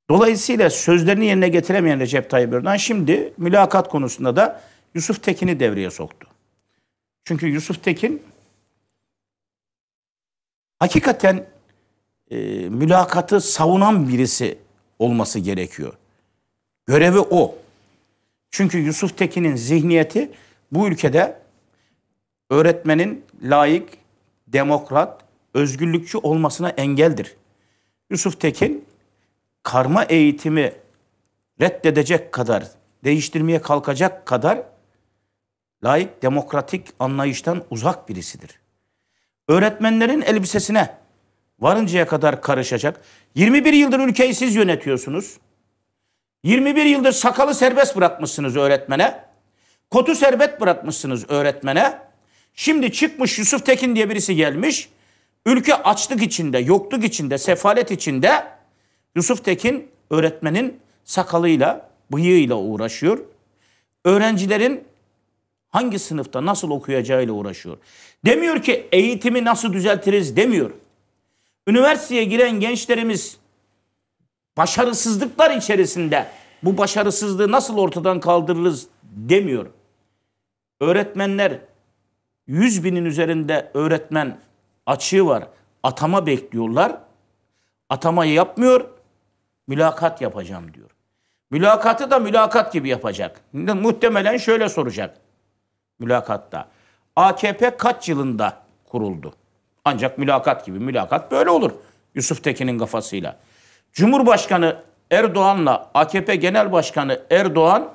Dolayısıyla sözlerini yerine getiremeyen Recep Tayyip Erdoğan şimdi mülakat konusunda da Yusuf Tekin'i devreye soktu. Çünkü Yusuf Tekin hakikaten mülakatı savunan birisi olması gerekiyor. Görevi o. Çünkü Yusuf Tekin'in zihniyeti bu ülkede öğretmenin layık, demokrat, özgürlükçü olmasına engeldir. Yusuf Tekin karma eğitimi reddedecek kadar, değiştirmeye kalkacak kadar layık, demokratik anlayıştan uzak birisidir. Öğretmenlerin elbisesine varıncaya kadar karışacak. 21 yıldır ülkeyi siz yönetiyorsunuz. 21 yıldır sakalı serbest bırakmışsınız öğretmene. Kotu serbest bırakmışsınız öğretmene. Şimdi çıkmış Yusuf Tekin diye birisi gelmiş. Ülke açlık içinde, yokluk içinde, sefalet içinde. Yusuf Tekin öğretmenin sakalıyla, bıyığıyla uğraşıyor. Öğrencilerin hangi sınıfta nasıl okuyacağıyla uğraşıyor. Demiyor ki eğitimi nasıl düzeltiriz demiyor. Üniversiteye giren gençlerimiz başarısızlıklar içerisinde bu başarısızlığı nasıl ortadan kaldırırız demiyor. Öğretmenler 100 binin üzerinde öğretmen açığı var. Atama bekliyorlar. Atamayı yapmıyor. Mülakat yapacağım diyor. Mülakatı da mülakat gibi yapacak. Muhtemelen şöyle soracak mülakatta. AKP kaç yılında kuruldu? Ancak mülakat gibi. Mülakat böyle olur Yusuf Tekin'in kafasıyla. Cumhurbaşkanı Erdoğan'la AKP Genel Başkanı Erdoğan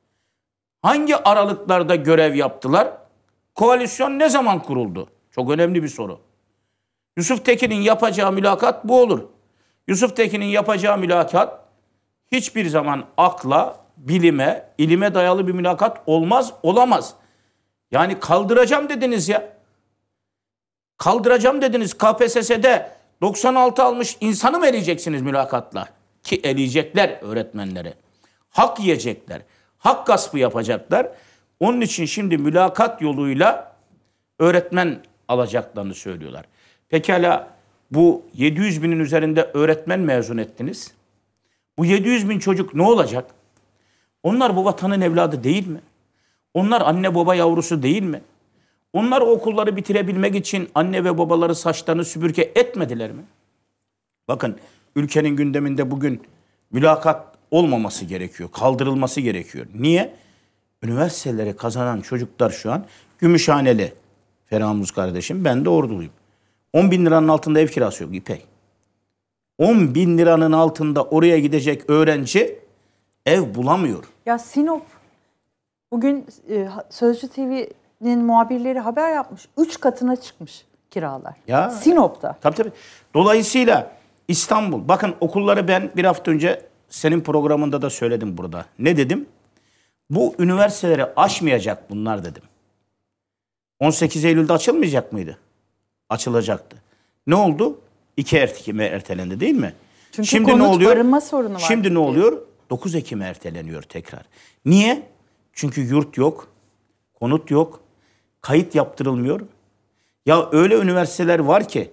hangi aralıklarda görev yaptılar? Koalisyon ne zaman kuruldu? Çok önemli bir soru. Yusuf Tekin'in yapacağı mülakat bu olur. Yusuf Tekin'in yapacağı mülakat hiçbir zaman akla, bilime, ilime dayalı bir mülakat olmaz, olamaz. Yani kaldıracağım dediniz ya. Kaldıracağım dediniz. KPSS'de 96 almış insanı mı eleyeceksiniz mülakatla? Ki eleyecekler öğretmenleri. Hak yiyecekler. Hak gaspı yapacaklar. Onun için şimdi mülakat yoluyla öğretmen alacaklarını söylüyorlar. Pekala bu 700 binin üzerinde öğretmen mezun ettiniz. Bu 700 bin çocuk ne olacak? Onlar bu vatanın evladı değil mi? Onlar anne baba yavrusu değil mi? Onlar o okulları bitirebilmek için anne ve babaları saçlarını süpürge etmediler mi? Bakın ülkenin gündeminde bugün mülakat olmaması gerekiyor. Kaldırılması gerekiyor. Niye? Üniversiteleri kazanan çocuklar şu an Gümüşhaneli Ferhamuz kardeşim. Ben de Orduluyum. 10 bin liranın altında ev kirası yok İpek. 10 bin liranın altında oraya gidecek öğrenci ev bulamıyor. Ya Sinop bugün Sözcü TV'nin muhabirleri haber yapmış. 3 katına çıkmış kiralar. Ya, Sinop'ta. Tabii. Dolayısıyla İstanbul. Bakın okulları ben bir hafta önce senin programında da söyledim burada. Ne dedim? Bu üniversiteleri aşmayacak bunlar dedim. 18 Eylül'de açılmayacak mıydı? Açılacaktı. Ne oldu? 2 Ekim'e ertelendi değil mi? Çünkü şimdi ne oluyor? Barınma sorunu var. Şimdi ne oluyor? 9 Ekim'e erteleniyor tekrar. Niye? Çünkü yurt yok, konut yok, kayıt yaptırılmıyor. Ya öyle üniversiteler var ki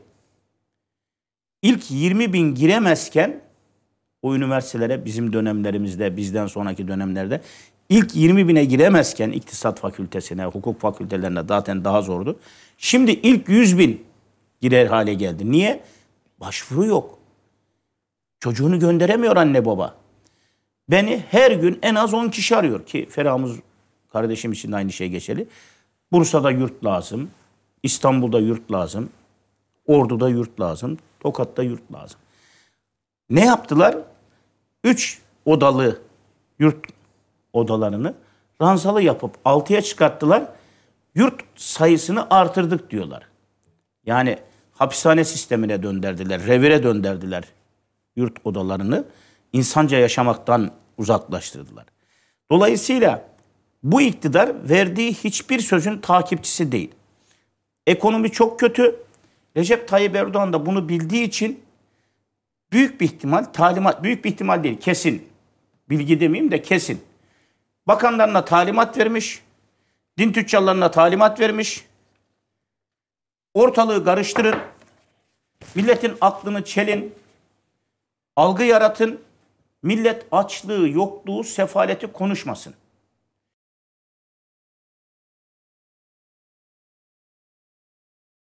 ilk 20 bin giremezken o üniversitelere bizim dönemlerimizde, bizden sonraki dönemlerde ilk 20 bine giremezken iktisat fakültesine, hukuk fakültelerine zaten daha zordu. Şimdi ilk 100 bin girer hale geldi. Niye? Başvuru yok. Çocuğunu gönderemiyor anne baba. Beni her gün en az 10 kişi arıyor ki Ferhamuz kardeşim için de aynı şey geçerli. Bursa'da yurt lazım, İstanbul'da yurt lazım, Ordu'da yurt lazım, Tokat'ta yurt lazım. Ne yaptılar? 3 odalı yurt odalarını ranzalı yapıp 6'ya çıkarttılar. Yurt sayısını artırdık diyorlar. Yani hapishane sistemine döndürdüler, revire döndürdüler yurt odalarını. İnsanca yaşamaktan uzaklaştırdılar. Dolayısıyla bu iktidar verdiği hiçbir sözün takipçisi değil. Ekonomi çok kötü. Recep Tayyip Erdoğan da bunu bildiği için büyük bir ihtimal talimat, büyük bir ihtimal değil kesin, bilgi demeyeyim de kesin. Bakanlarına talimat vermiş, din tüccarlarına talimat vermiş. Ortalığı karıştırın, milletin aklını çelin, algı yaratın. Millet açlığı, yokluğu, sefaleti konuşmasın.